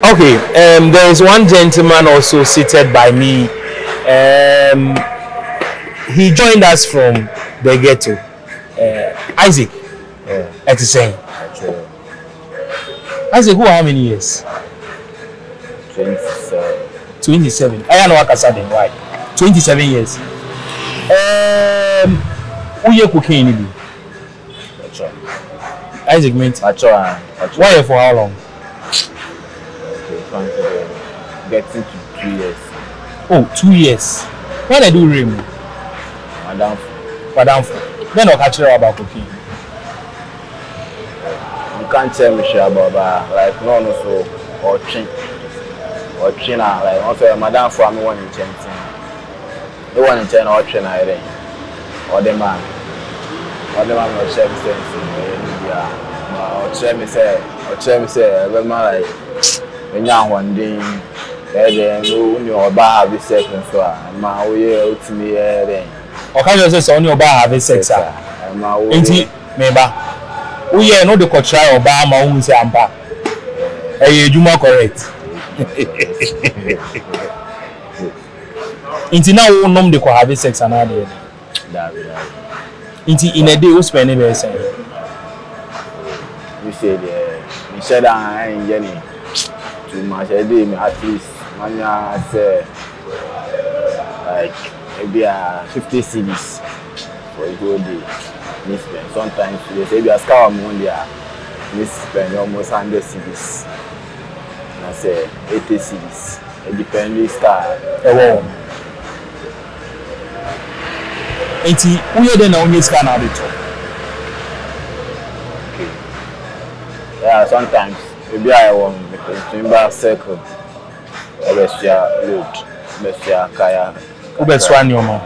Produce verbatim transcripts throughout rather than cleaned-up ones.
Okay, um, there is one gentleman also seated by me. Um, he joined us from the ghetto. Uh, Isaac. Yeah. It's saying. Actually, Isaac, who how many years? twenty-seven. Twenty-seven. I know Akasadin. Why? Twenty-seven years. Um, who you cooking in it? Actually, Isaac meant. actually, actually. Why for how long? Okay, trying to getting to two years. Oh, two years. When I do rim, Madam, Madam, then I'll catch you about cooking. you can't tell me shit about that. Like no, no, so or chin, or chin. Like also, Madam, for me one in ten. The one in ten or chin, I think. Or the man, or the man or chef sense. Yeah, or chef me say, or chef me say, every man like when you one day. Then no, no, bar have sex and so on. My way out to me then. Okay, you say on your bar have sex. My way. Inti, meba. Oh yeah, no the try or bar my own say I'm back. Hey, you more correct. Inti now we nom the ko have sex and all that. Inti in a day we spend it say. You say the you said I ain't getting too much a day at least. I say like maybe a fifty cedis for a whole day. Miss spend sometimes they say be a scar money there. Miss spend almost hundred cedis. I say eighty cedis. It depends star. Oh. Enti who you then on your scan now the top. Okay. Yeah, sometimes maybe I want because remember circle. Obesia road, Obesia kaya. Obeswa ni omo.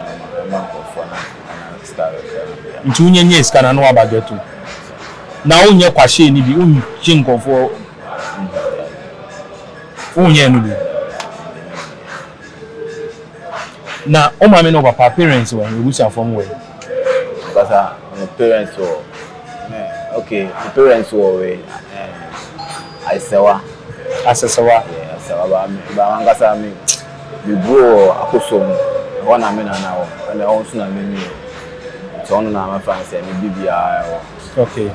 Nti unye nye scan no abageto. Na unye kwahye ni bi unje nkofo. Unye no bi. Na o ma me no papa parents we ebusa from where? Because my parents were okay, the parents were we I sewa. Asesewa. Ba me ba ngasa me we grow akosom one na me na na o na o so na me ni so no na ma fancy me bibia o. Okay.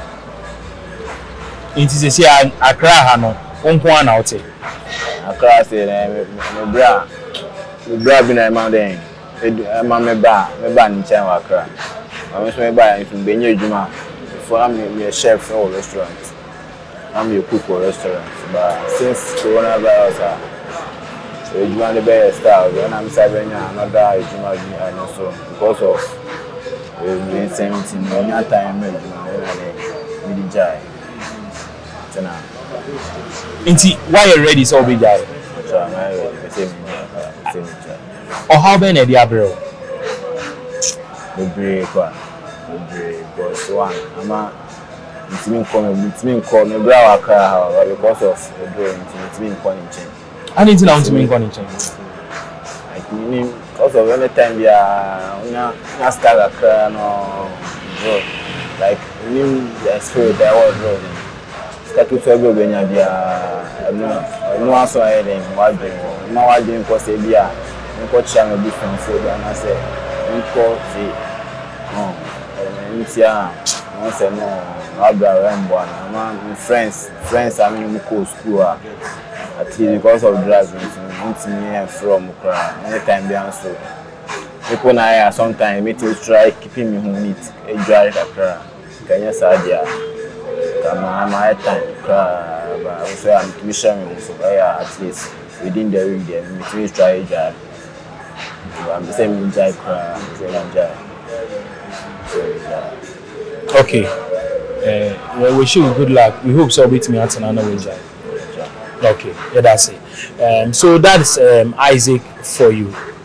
Inti se si Accra ha no onko ana ote. Accra se na me bra me bra bi na ma den e ma me ba me ba ni chen wa Accra. Ma me so me ba in benye adwuma for am me chef for restaurant. I'm a cook for restaurant, but since coronavirus, uh, you want the best style. When I'm serving another, you know, so because of we've been seventeen, when you time, you know, we did jai. So now, Inti, why you ready? So be jai. So I'm ready. The same, same jai. Or how many they are, bro? The break one, the break, but one, I'm a. It's me coming, it's me coming. Me bra wa cry because of the drawing. It's me coming change. I need to know to me coming change. Like me, because of any time we are, we are, we are start cry no, bro. Like me, the spirit that was drawing. Start to tell me when you are, no, no answer anything. What doing? No, what doing? Because we are, we got channel different. So then I say, we got see, oh, we see ah, I say no. My friends, friends, I mean, we go school at least because of drugs. Me from anytime they answer. People now sometimes me to try keeping me home neat. A dry cry. Can you say yeah? Come on, my time cry. But also I'm to be sharing so yeah, at least within the week there, me to try a dry. I'm the same dry cry, same dry. Okay. Uh, well, we wish you good luck. We hope so. Beat me out another way. Okay, yeah, that's it. Um, so that's um, Isaac for you.